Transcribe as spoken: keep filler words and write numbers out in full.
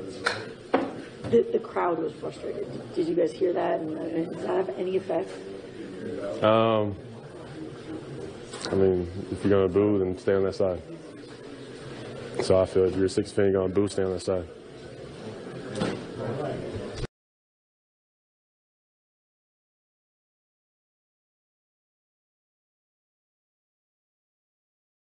The, the crowd was frustrated. Did you guys hear that? And, and does that have any effect? Um, I mean, if you're going to boo, then stay on that side. So I feel if you're a Sixers fan, you're going to boo, stay on that side.